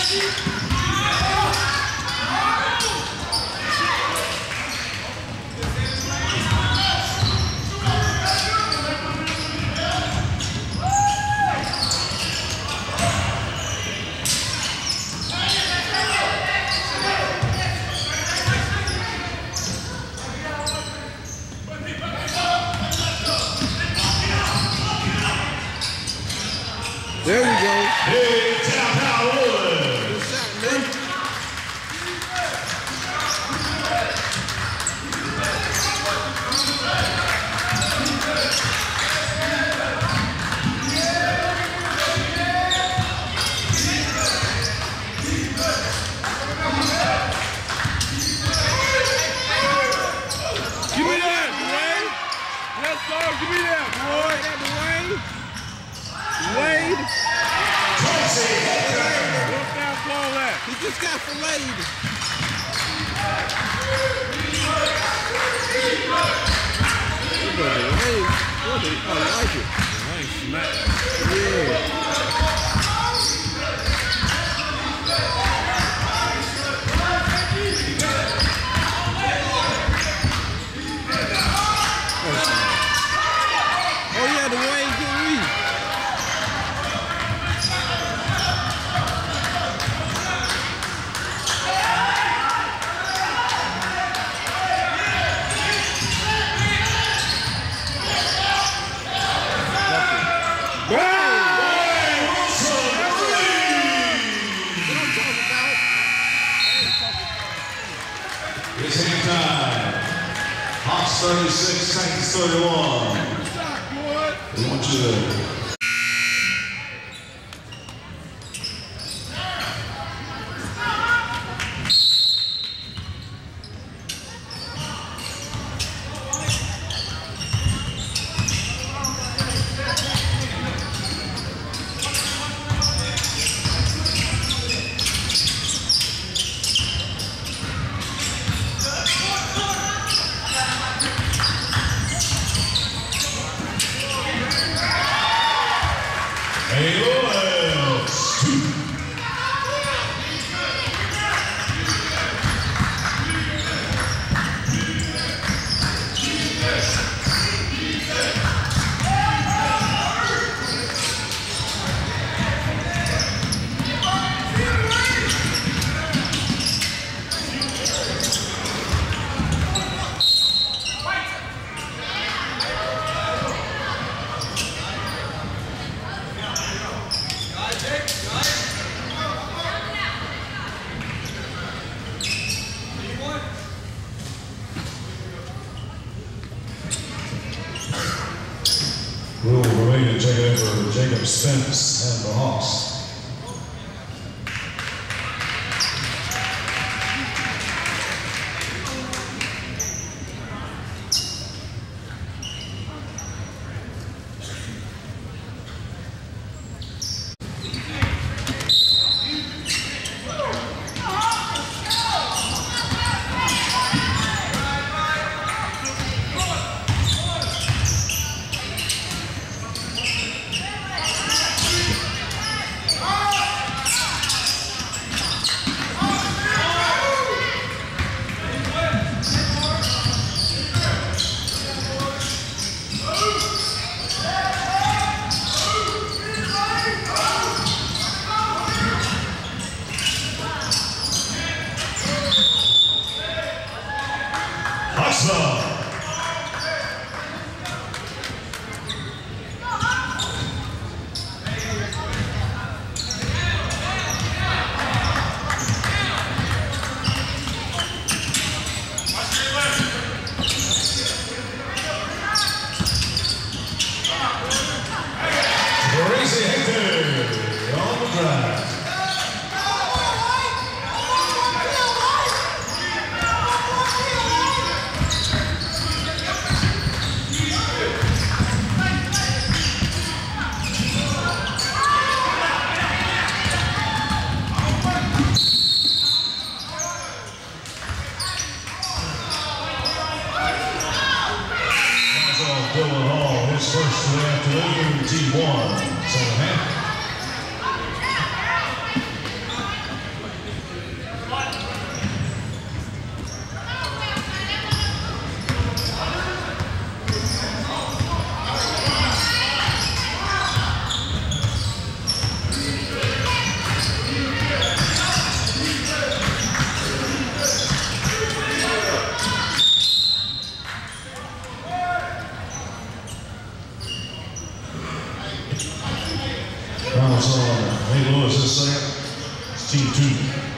There we go. Big tap out rolling. Good shot, man. Give me that, Dwayne. Let's go. Give me that, boy. Dwayne. Wade. What's that ball at? He just got filleted. I like it. Wayne smacked. Yeah. Oh yeah, the Wayne get me. It's hang time. Hawks 36, Titans 31. We want you to Will remain to take it for Jacob Spence and the Hawks. Team 2.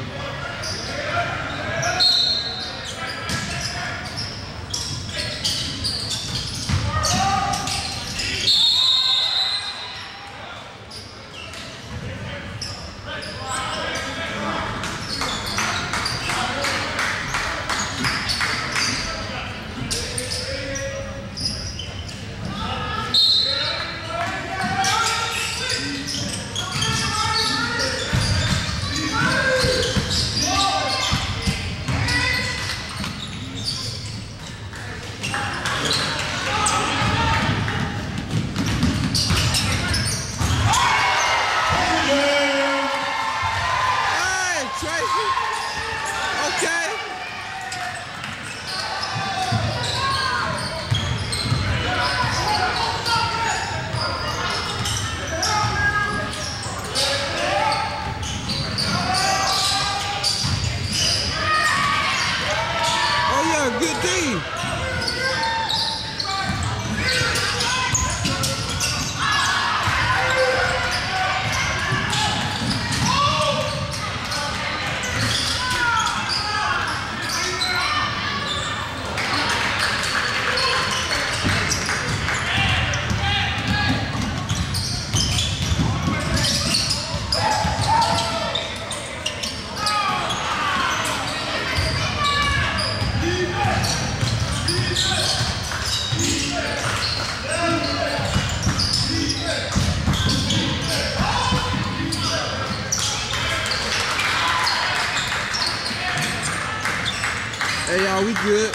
Hey y'all, we good.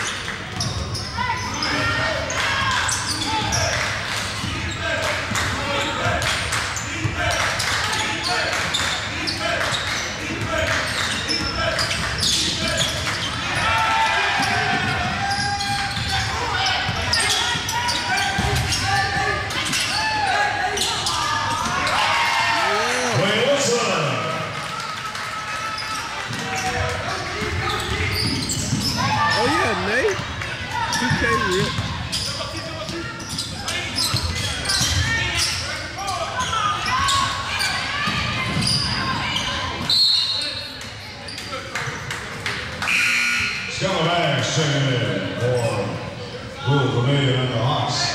Scalabash checking in for Blue Vermilion and the Hawks.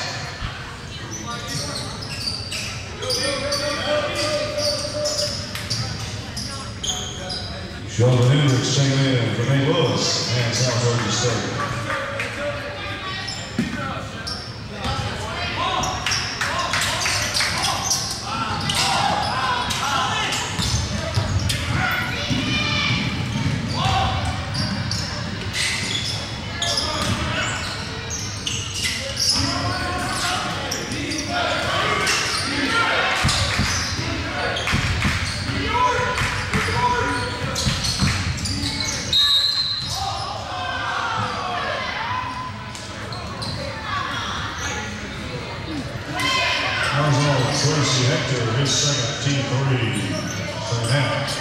Sheldon Hendricks checking in for Nate Lewis and South Georgia State. Tracy Hector, his second, Team 3, second half.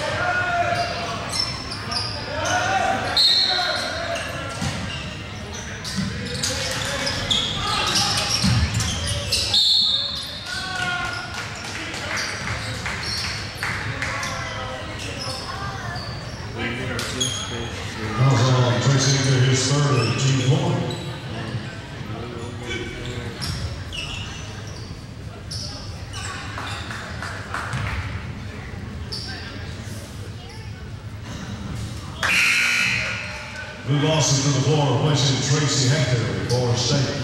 Tracy Hector, his third, Team 4. Blue losses to the floor, replacing Tracy Hector for State.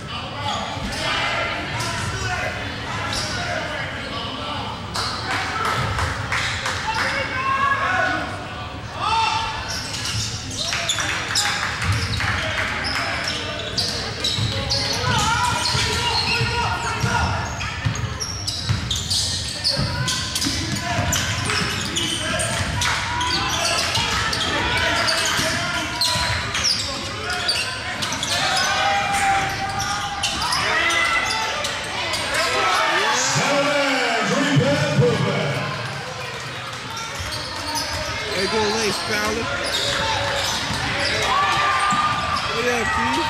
Fowler. What up, Keith?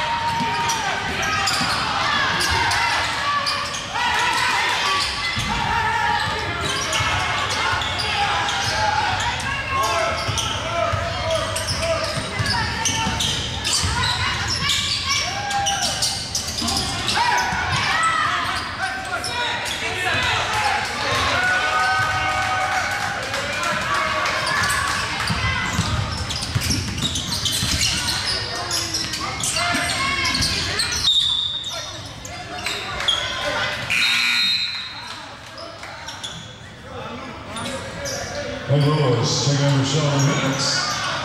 Joyce taking over Sheldon Hendricks.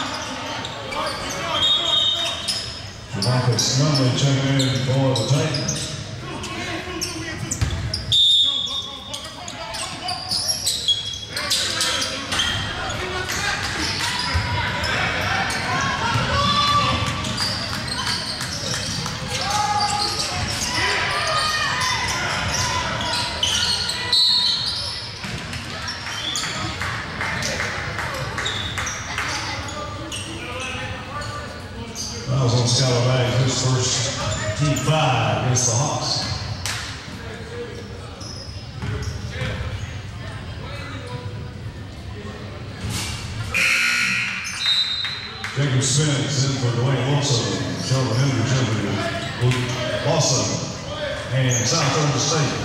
Marcus Nunley checking in for the Titans. Miles on Scalabag, his first T5 against the Hawks. Jacob Spence in for Dwayne Wilson, Sheldon Hendricks, Luke Lawson, and South Georgia State.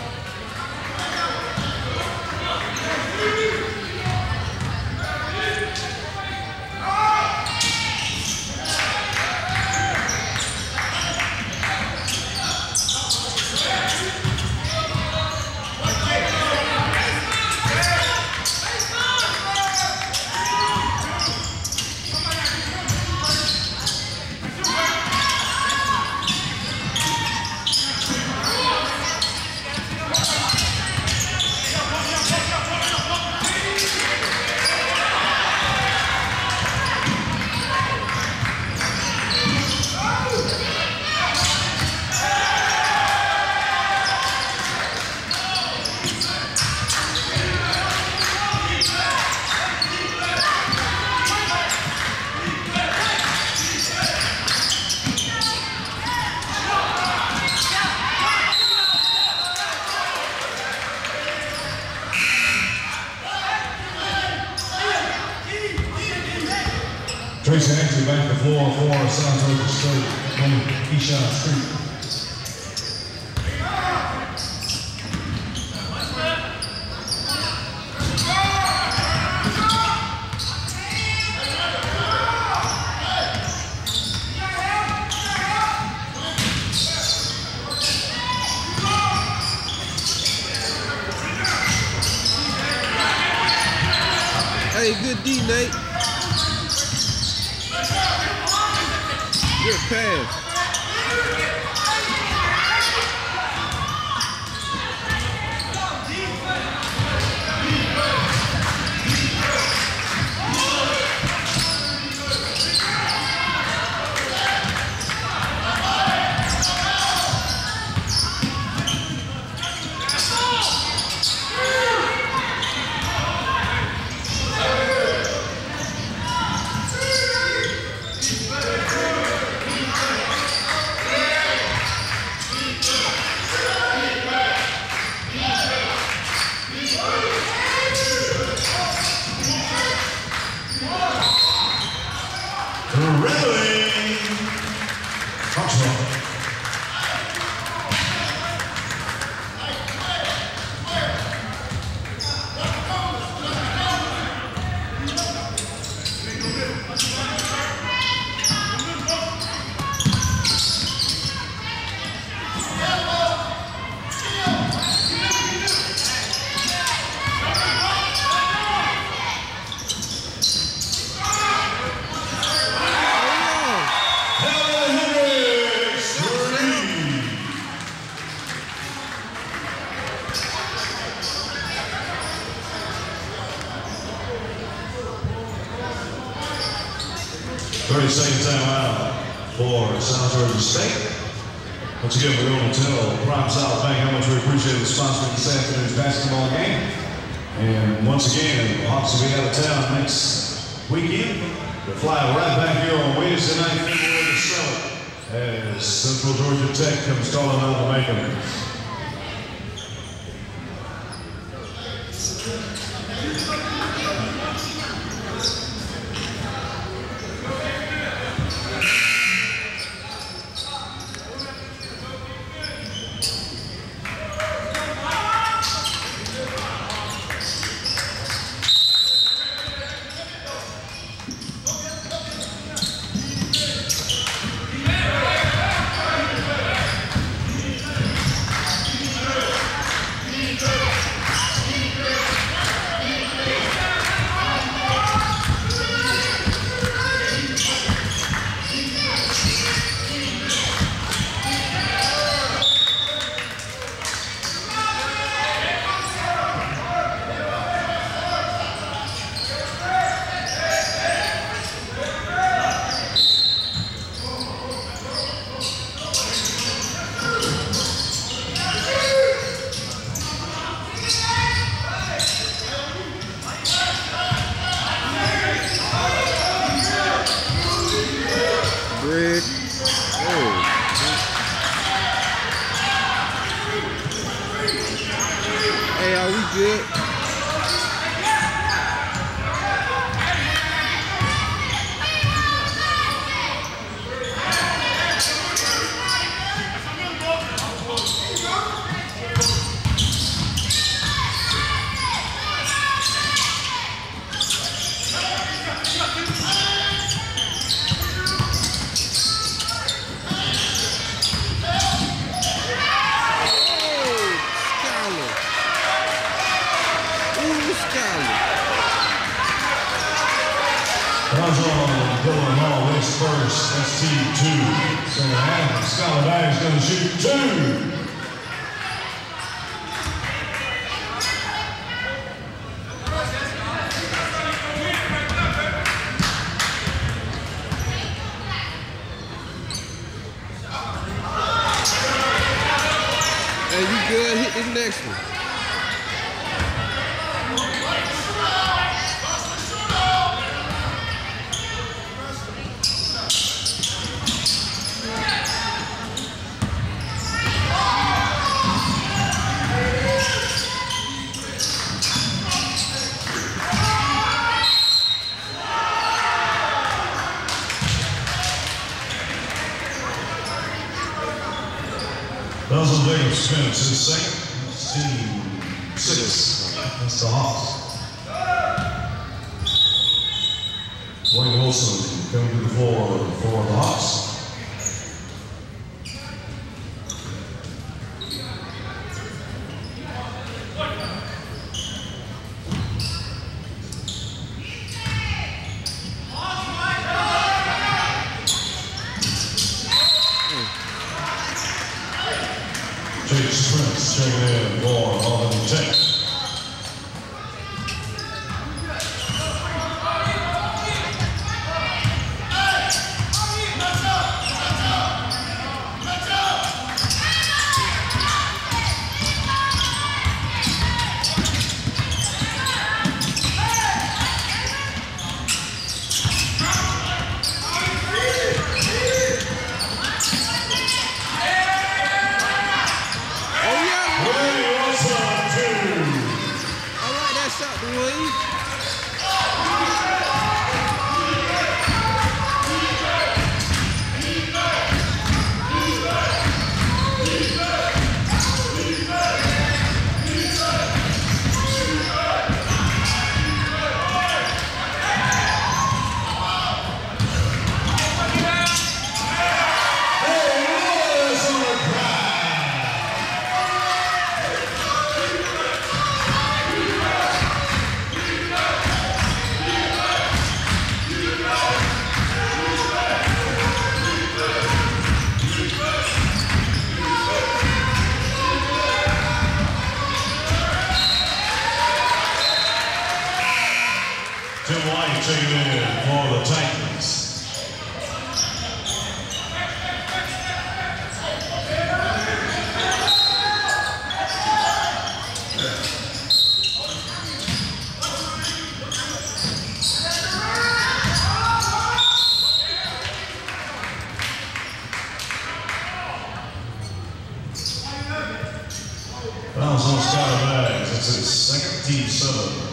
Tracy Hanksley back the floor for South Georgia State on Keyshawn Street. Hey, good D, Nate. Good pass. Second time out for South Georgia State. Once again, we're going to tell Prime South Bank how much we appreciate the sponsoring this afternoon's basketball game. And once again, the Hawks will be out of town next weekend. They'll fly right back here on Wednesday night, February the 7th, as Central Georgia Tech comes calling out to make them. Dylan Hall is first. That's team 2. Second half, Skylar Baggs going to shoot 2. Hey, you good? Hit this next one. Nelson Jacob Spence is second. Team 6. That's the Hawks. Wayne Wilson coming to the floor for the Hawks. Jake Spence checking in for Albany Tech. Tim White checking in for the Titans. Fouls on Skylar Baggs. That's his second, team 7.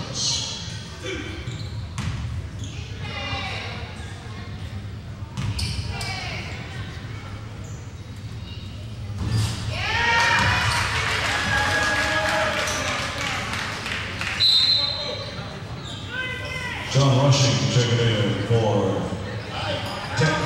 John Rushing checking in for Tech.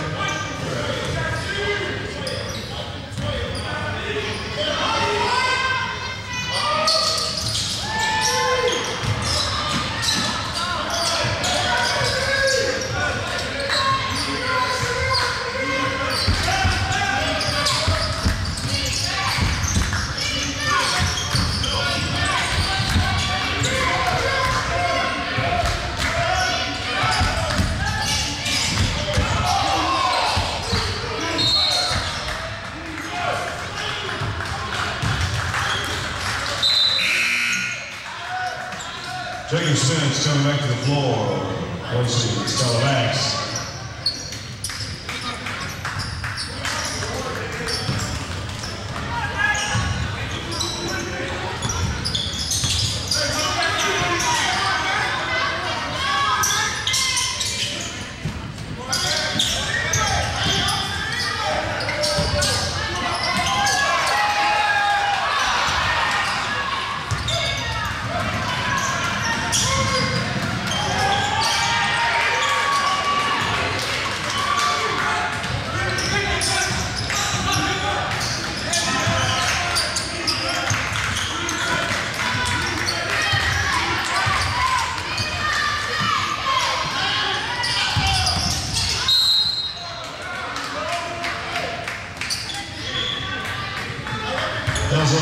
Jacob Spence coming back to the floor, placing Skylar Baggs.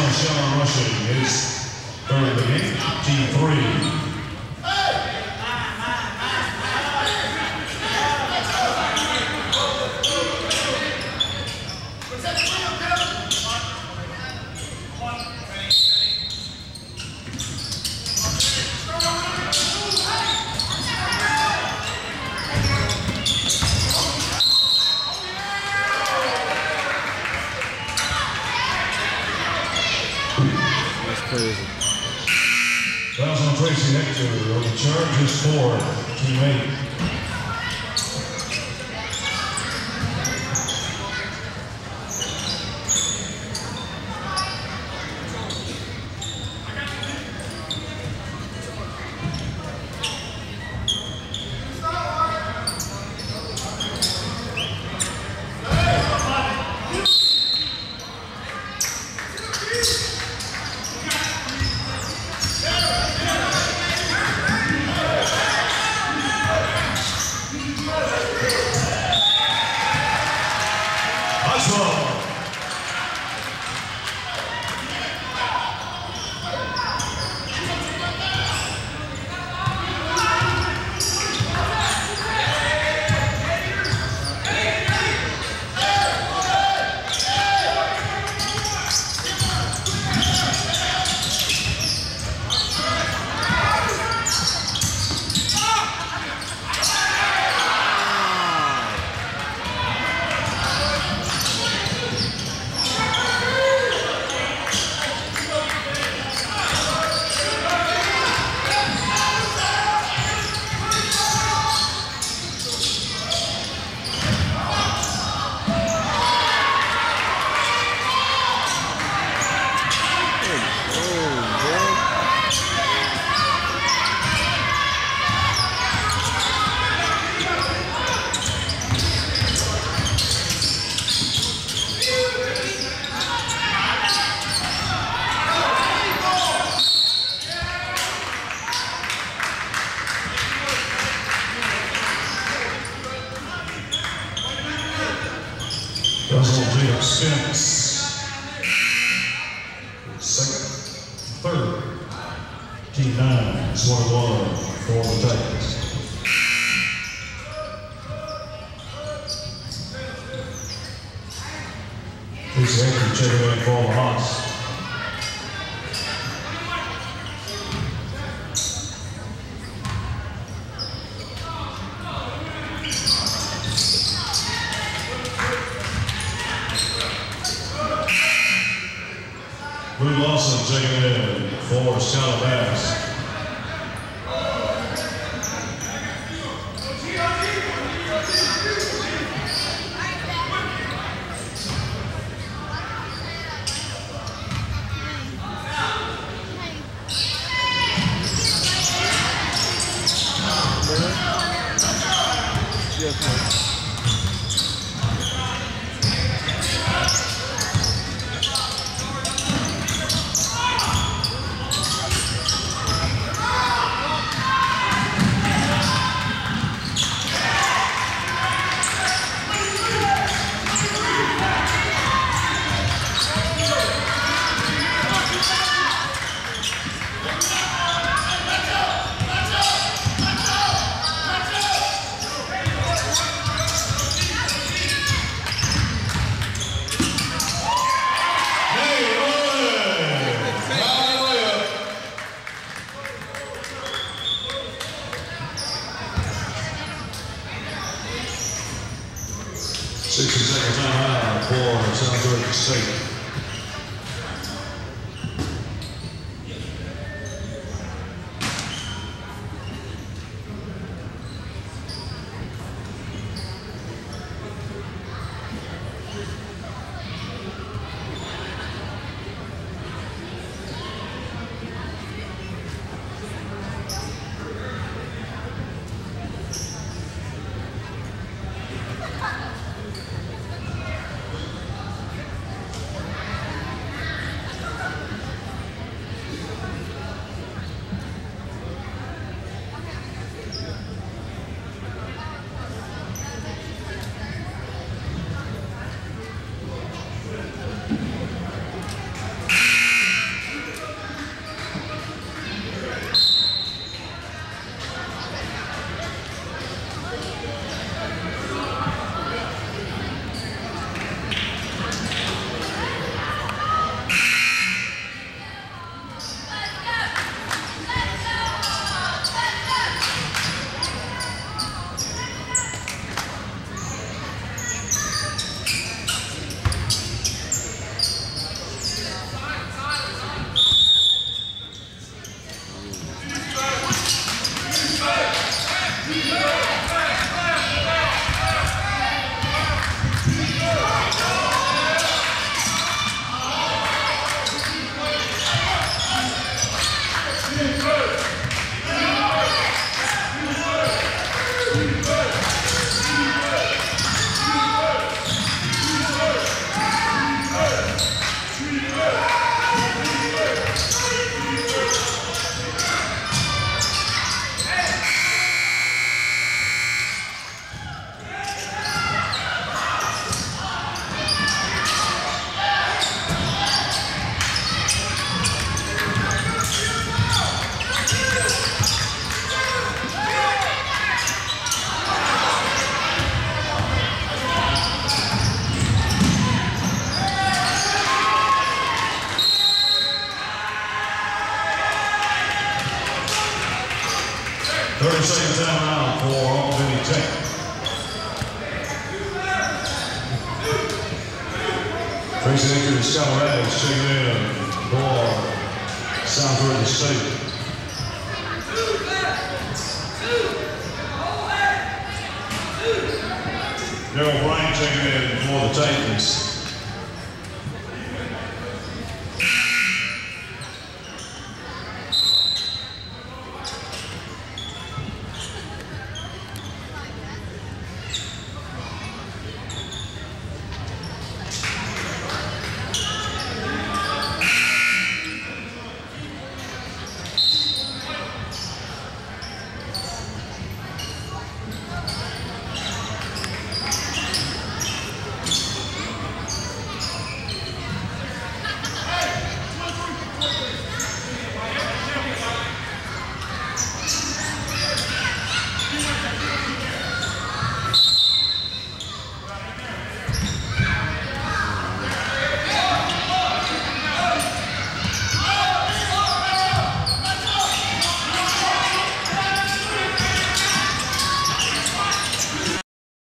Sean Rushing, his third of the game, Team 3. Fouls on Tracy Hector on the charges for Team 8. Russell Jacob Spence, second, third, Team 9, 21 for the Titans. Tracy Hector checking in for the Hawks. Lou Lawson checking in for Skylar Bass. Second timeout for South Georgia State. Racing Adrian Scalabrine checking in for South Georgia State. Darryl Bryant checking in for the Titans.